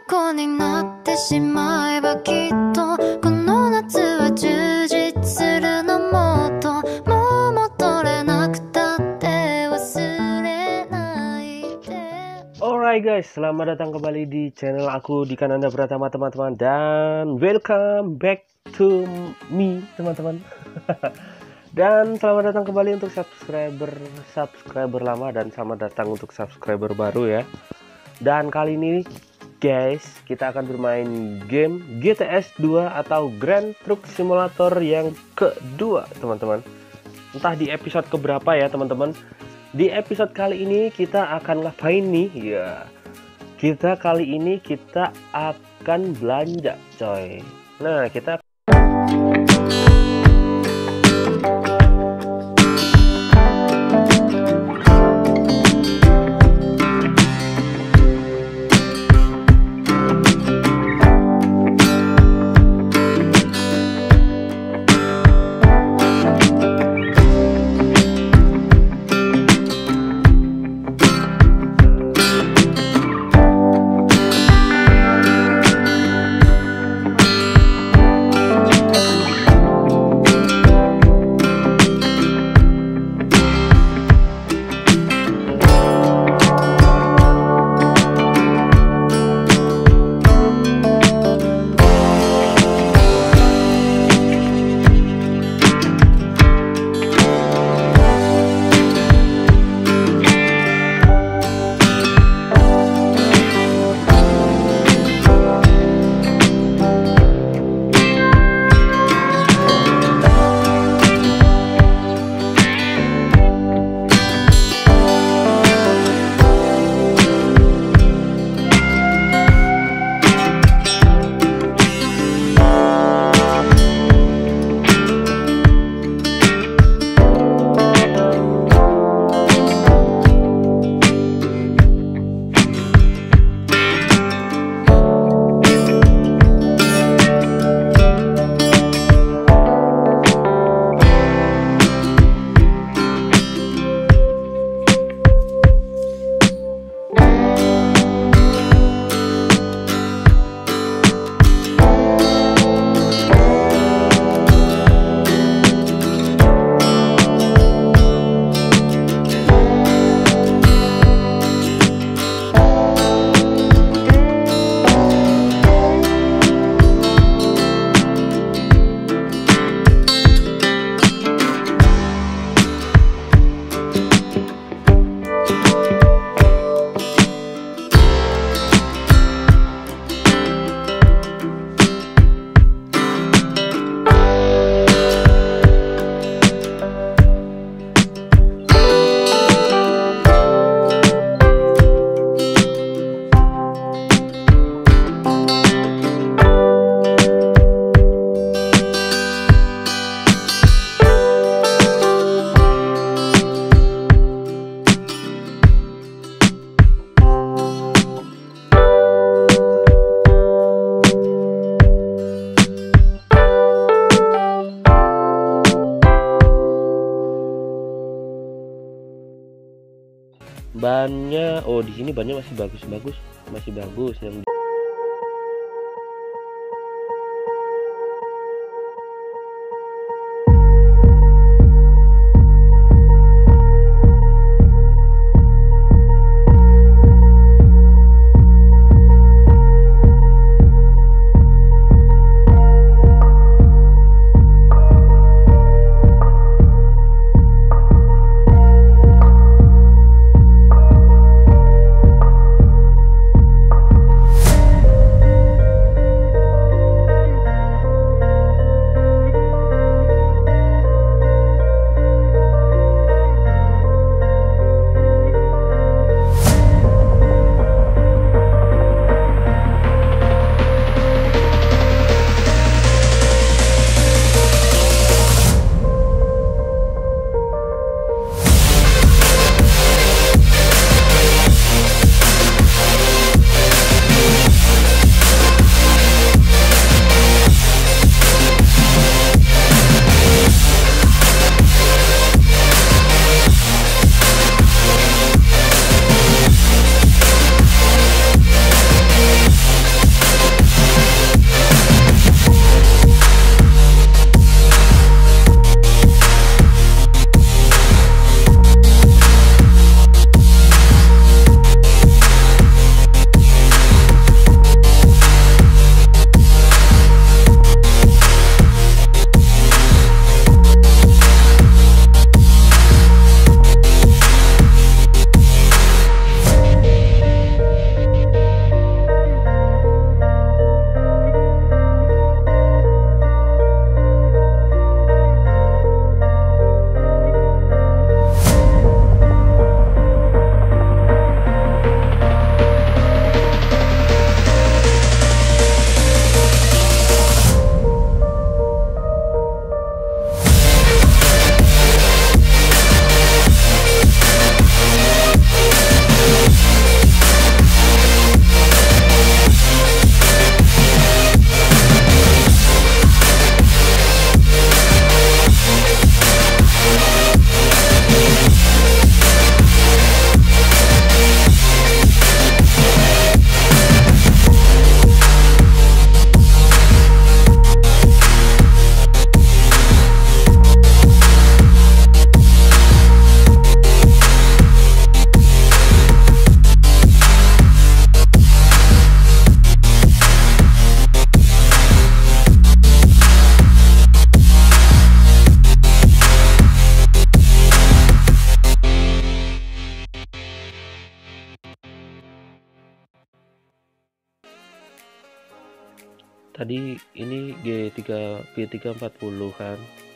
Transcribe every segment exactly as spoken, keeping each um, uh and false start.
子になってしまえばきっとこの夏は充実するのもっともう戻れなくたって忘れないで。 Alright guys, selamat datang kembali di channel aku Dikananda Pratama teman-teman, dan welcome back to me teman-teman. Dan selamat datang kembali untuk subscriber subscriber lama, dan selamat datang untuk subscriber baru ya. Dan kali ini guys, kita akan bermain game G T S dua atau Grand Truck Simulator yang kedua teman-teman. Entah di episode keberapa ya teman-teman. Di episode kali ini kita akan ngapain nih ya? Kita kali ini kita akan belanja coy. Nah kita bannya, oh di sini bannya masih bagus-bagus, masih bagus yang tadi ini G tiga G tiga empat puluh kan.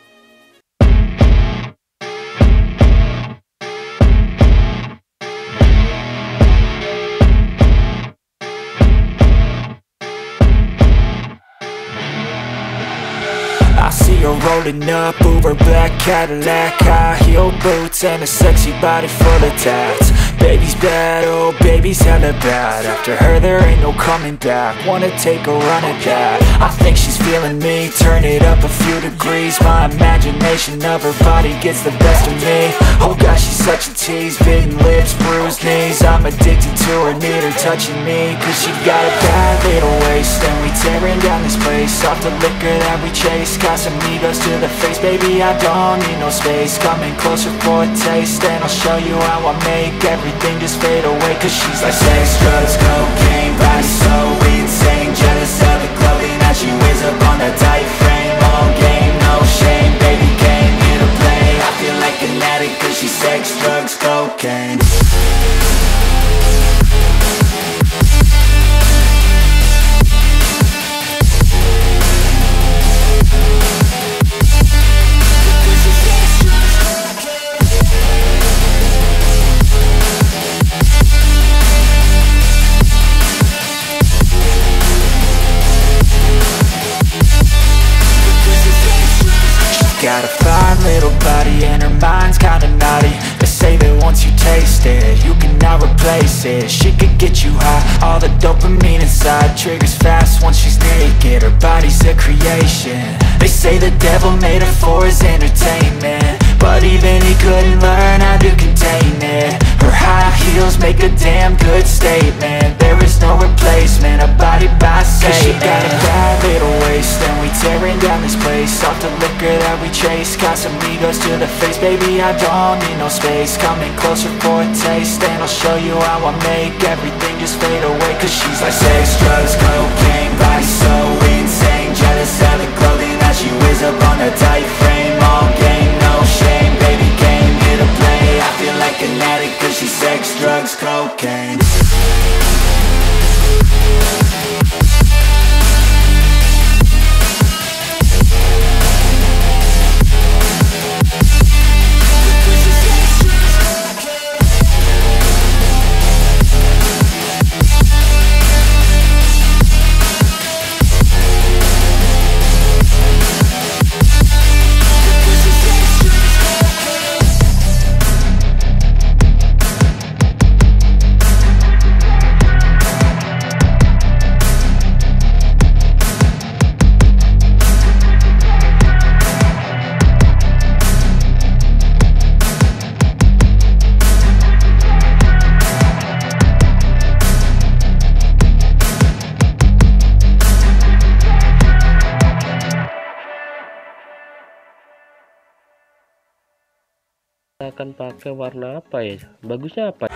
I see her rolling up, Uber black Cadillac, high heel boots and a sexy body full of tats. Baby's bad, oh baby's hella bad. After her there ain't no coming back. Wanna take a run at that. I think she's feeling me, turn it up a few degrees. My imagination of her body gets the best of me. Oh gosh, she's such a tease, bitten lips, bruised knees. I'm addicted to her, need her touching me, cause she got a bad little waist. And we tearing down this place, off the liquor that we chase. Got some egos to the face, baby I don't need no space. Coming closer for a taste, and I'll show you how I make everything just fade away. Cause she's like sex, drugs, cocaine, body so insane. Jealous of the clothing that she wears up on a tight frame. All game, no shame, baby came here to play. I feel like an addict cause she's sex, drugs, cocaine. Got a fine little body and her mind's kinda naughty. They say that once you taste it, you cannot replace it. She could get you high, all the dopamine inside triggers fast once she's naked. Her body's a creation. They say the devil made her for his entertainment, but even he couldn't learn how to contain it. Her high heels make a damn good statement. There is no replacement, a body by Satan. Cause she got a bad little waist, and we tearing down this place. Off the liquor that we chase, got some egos to the face. Baby, I don't need no space. Coming closer for a taste, and I'll show you how I make everything just fade away. Cause she's like sex, drugs, cocaine, body so insane. Jealous of the clothing that she wears up on a tight frame. All game, no shame, baby came here to play. I feel like an addict cause she's sex, drugs, cocaine. Akan pakai warna apa ya? Bagusnya apa?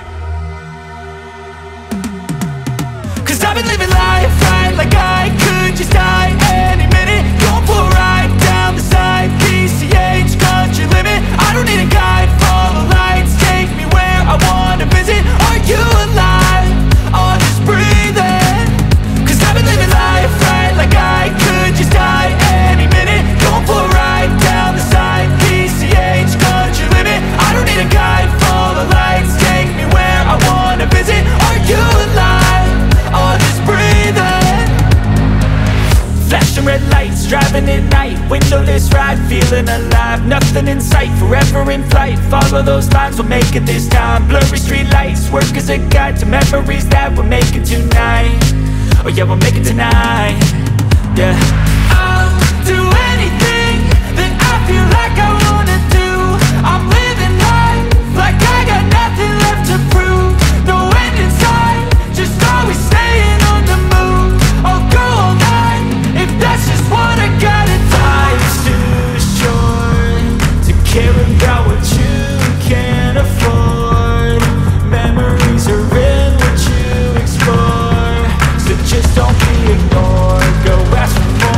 Cause I've been living life right like I could just die any minute. Going for a ride down the side, P C H country limit. I don't need a guide, follow lights, take me where I wanna visit. Are you alive? Or just breathing? Cause I've been living life right like I could just die any minute. Going for a ride down the side, P C H country limit. I don't need a guide, follow lights, take me where I wanna visit. Are you alive? Or just breathing? Flashing red lights, driving at night, windowless ride, feeling alive. Nothing in sight, forever in flight. Follow those lines, we'll make it this time. Blurry street lights, work as a guide to memories that we're making tonight. Oh yeah, we'll make it tonight. Yeah, I'll do anything that I feel like I wanna do. I'm living life like I got nothing left to prove. No end in sight, just always staying on the move. I'll go all night if that's just what I gotta do. Life's too short to care about what you can't afford. Memories are in what you explore, so just don't be ignored. Go ask for more.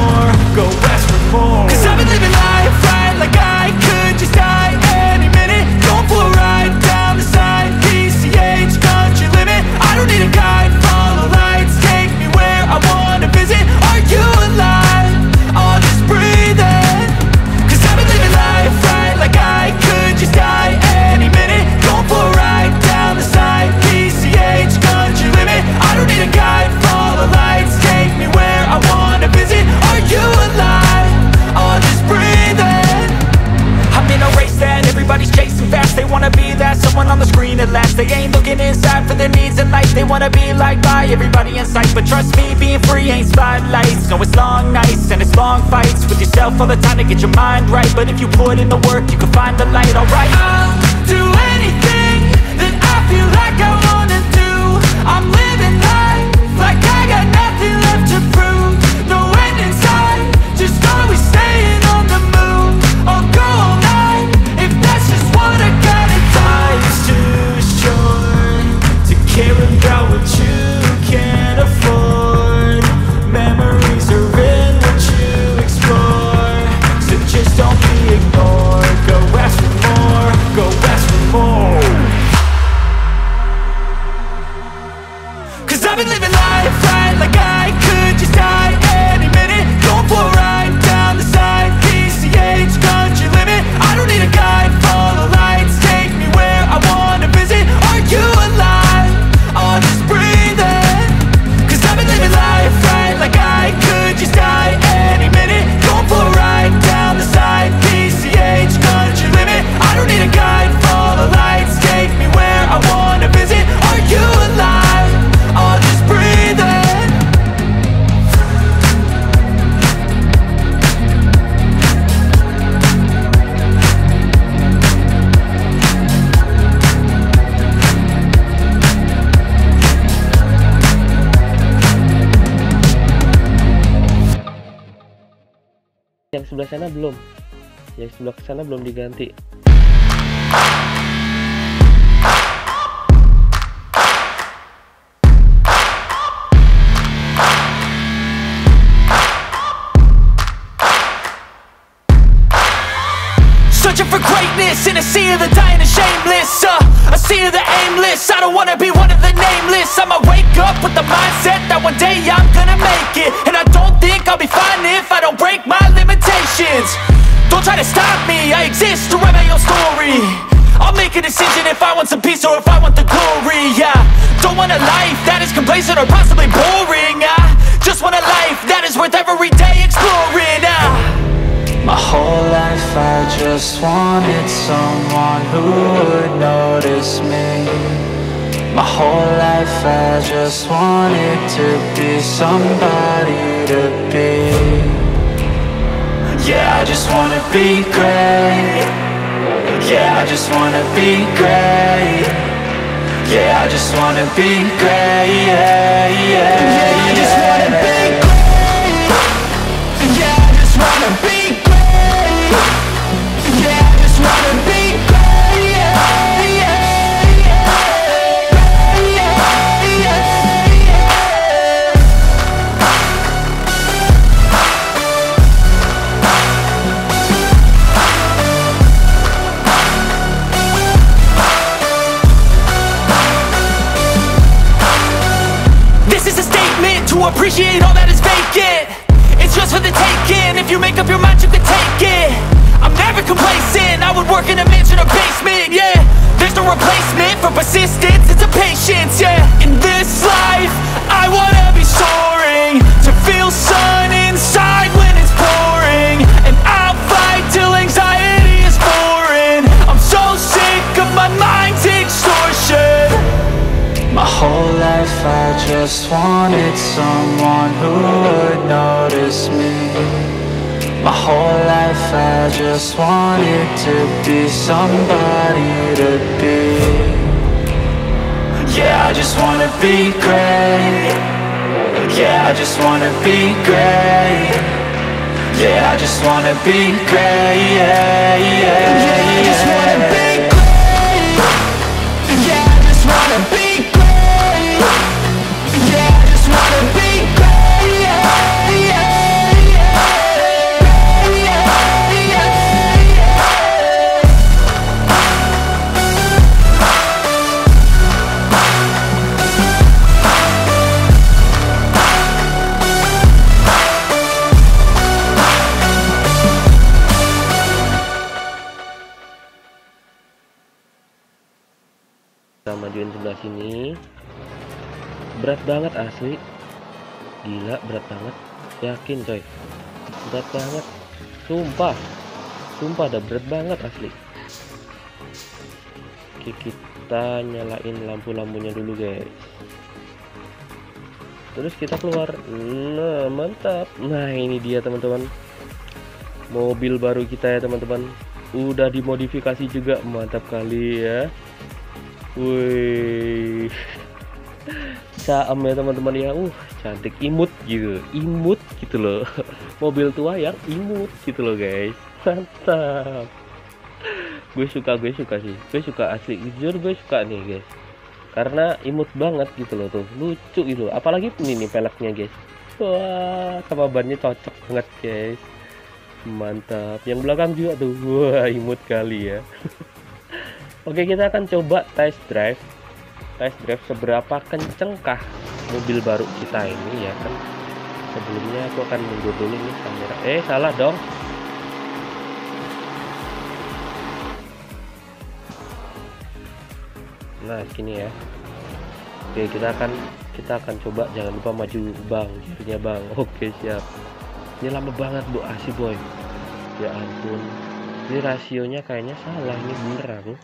wanna be liked by everybody in sight, but trust me, being free ain't spotlights. No, it's long nights and it's long fights with yourself all the time to get your mind right. But if you put in the work, you can find the light. Alright, I'll do anything that I feel like I wanna do. I'm living life like I got nothing left to prove. No end in sight, just always staying on the move. I'll go all night if that's just what I gotta do. Life's too short to care about what you can't afford. Memories are in what you explore, so just don't be ignored. Go ask for more, go ask for more. Cause I've been living life right like I could just die any minute. Going for a ride down the side, P C H country limit. I don't need a guide, follow lights, take me where I wanna visit. Are you alive? I'll just breathe in. Cause I've been living life right like I could just die any minute. Going for a ride down the side, P C H country limit. I don't need a guide, follow lights, take me where I wanna visit. Are you alive? I'll just breathe in. Yang sebelah sana belum, yang sebelah sana belum diganti. Searching for greatness in a sea of the dying and shameless, uh, a sea of the aimless. I don't wanna be one of the nameless. I'ma wake up with the mindset that one day I'm gonna make it. And I don't think I'll be fine if I don't break my limitations. Don't try to stop me, I exist to write my own story. I'll make a decision if I want some peace or if I want the glory. Yeah, don't want a life that is complacent or possibly boring. I just want a life that is worth every day exploring. uh. My whole life I just wanted someone who would notice me. My whole life I just wanted to be somebody to be. Yeah, I just wanna be great. Yeah, I just wanna be great. Yeah, I just wanna be great. Yeah, yeah, yeah, I just wanna be great. Yeah, I just wanna be great. Yeah, I just wanna be great. Yeah, yeah, yeah, yeah, yeah, yeah. This is a statement to appreciate all that is vacant. It's just for the taking. If you make up your mind, you can take it. I'm never complacent. I would work in a mansion or basement. Yeah, there's no replacement for persistence. It's a patience. Yeah, in this life, I wanna be soaring, to feel sun inside when it's pouring. And I'll fight till anxiety is foreign. I'm so sick of my mind's extortion. My whole life I just wanted someone who would notice me. My whole life I just wanted to be somebody to be. Yeah, I just wanna be great. Yeah, I just wanna be great. Yeah, I just wanna be great. Yeah, yeah, yeah, I just wanna be great. Yeah, I just wanna be great. Yeah, I just wanna be great. Yeah, yeah, yeah, yeah, yeah, yeah. Kita majuin sebelah sini. Berat banget asli. Gila, berat banget. Yakin coy. Berat banget. Sumpah. Sumpah dah berat banget asli. Oke, kita nyalain lampu-lampunya dulu guys. Terus kita keluar. Nah, mantap. Nah, ini dia teman-teman, mobil baru kita ya teman-teman. Udah dimodifikasi juga, mantap kali ya. Wih, caem ya teman-teman ya. Uh, cantik, imut gitu, imut gitu loh. Mobil tua yang imut gitu loh guys. Mantap. Gue suka, gue suka sih, gue suka asli, jujur gue suka nih guys. Karena imut banget gitu loh tuh, lucu gitu. Apalagi ini nih peleknya guys. Wah, sama bannya cocok banget guys. Mantap. Yang belakang juga tuh, wah imut kali ya. Oke, kita akan coba test drive. Test drive seberapa kencengkah mobil baru kita ini ya kan. Sebelumnya aku akan mundur dulu nih kamera. Eh, salah dong. Nah, gini ya. Oke, kita akan kita akan coba, jangan lupa maju bang, gearnya bang. Oke, siap. Ini lama banget bu, asli boy. Ya ampun. Ini rasionya kayaknya salah, ini beneran.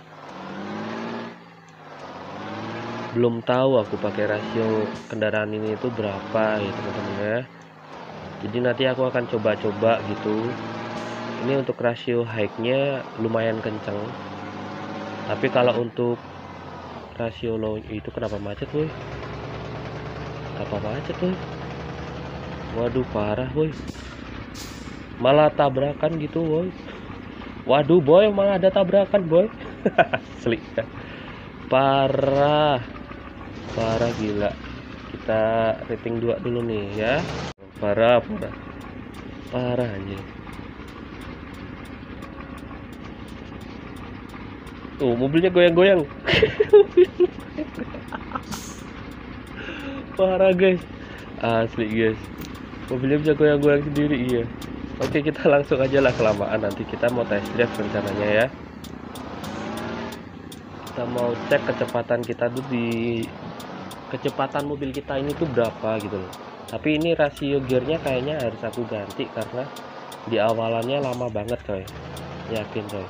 Belum tahu aku pakai rasio kendaraan ini itu berapa ya teman-teman ya. Jadi nanti aku akan coba-coba gitu. Ini untuk rasio high-nya lumayan kenceng. Tapi kalau untuk rasio low itu kenapa macet boy? Apa macet boy? Waduh parah boy. Malah tabrakan gitu boy. Waduh boy, malah ada tabrakan boy. Asli. Parah. Parah gila. Kita rating dua dulu nih ya. Parah, parah. Parah anjir. Tuh, mobilnya goyang-goyang. Parah guys. Asli guys. Mobilnya bisa goyang-goyang sendiri, iya. Oke, kita langsung aja lah, kelamaan nanti kita mau test drive rencananya ya. Kita mau cek kecepatan kita tuh di kecepatan mobil kita ini tuh berapa gitu loh. Tapi ini rasio gearnya kayaknya harus aku ganti karena di awalannya lama banget coy. Yakin coy.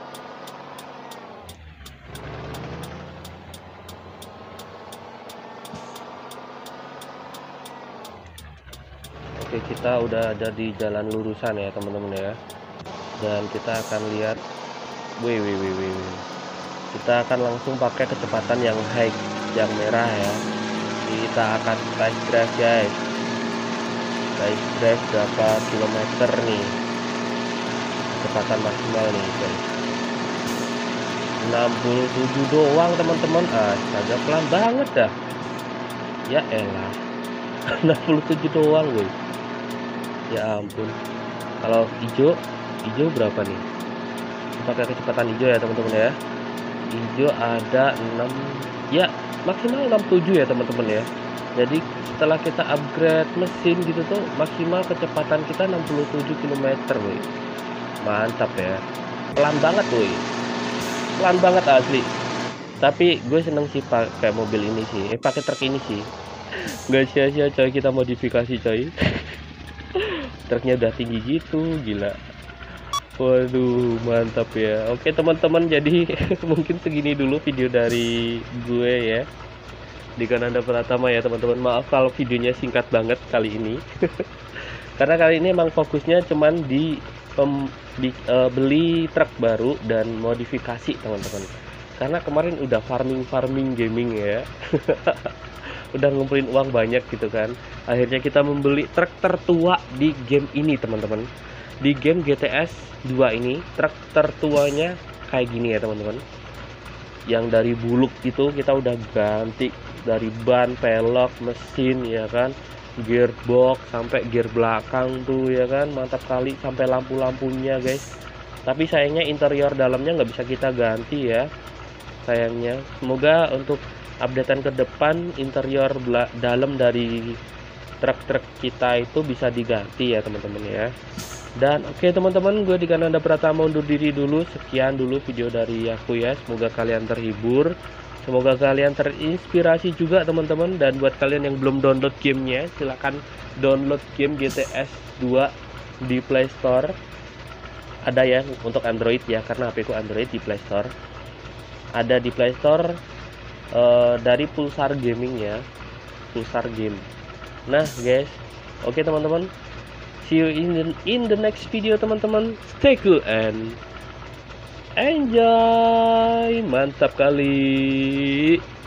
Oke, kita udah ada di jalan lurusan ya teman-teman ya. Dan kita akan lihat, wih wih wih wih. Kita akan langsung pakai kecepatan yang high, yang merah ya. Kita akan test drive guys. Test drive berapa kilometer nih? Kecepatan maksimal nih guys. enam puluh tujuh doang teman-teman. Astaga, pelan banget dah. Ya elah. enam puluh tujuh doang guys. Ya ampun. Kalau hijau, hijau berapa nih? Pakai kecepatan hijau ya teman-teman ya. Hijau ada enam, ya maksimal enam puluh tujuh ya teman-teman ya. Jadi setelah kita upgrade mesin gitu tuh maksimal kecepatan kita enam puluh tujuh kilometer woi. Mantap ya. Pelan banget woi. Pelan banget asli. Tapi gue seneng sih pakai mobil ini sih. Eh pakai truk ini sih. Gak sia-sia coy kita modifikasi coy. Truknya udah tinggi gitu, gila. Waduh, mantap ya. Oke teman-teman, jadi mungkin segini dulu video dari gue ya. Di Kananda Pratama ya teman-teman. Maaf kalau videonya singkat banget kali ini. Karena kali ini emang fokusnya cuman di, pem, di uh, beli truk baru dan modifikasi teman-teman. Karena kemarin udah farming-farming gaming ya. Udah ngumpulin uang banyak gitu kan. Akhirnya kita membeli truk tertua di game ini teman-teman. Di game G T S dua ini truk tertuanya kayak gini ya teman-teman. Yang dari buluk itu kita udah ganti dari ban, pelok, mesin ya kan, gearbox sampai gear belakang tuh ya kan, mantap kali, sampai lampu-lampunya guys. Tapi sayangnya interior dalamnya nggak bisa kita ganti ya, sayangnya. Semoga untuk updatean ke depan interior dalam dari truk-truk kita itu bisa diganti ya teman-teman ya. Dan oke okay, teman-teman, gue di Kananda Pratama undur diri dulu. Sekian dulu video dari aku ya. Semoga kalian terhibur, semoga kalian terinspirasi juga teman-teman. Dan buat kalian yang belum download gamenya, silahkan download game G T S dua di Play Store. Ada ya untuk Android ya, karena H P ku Android. Di Play Store ada, di Play Store uh, dari Pulsar Gaming ya, Pulsar Game. Nah guys, oke teman-teman, see you in the, in the next video teman-teman. Stay cool and enjoy. Mantap kali.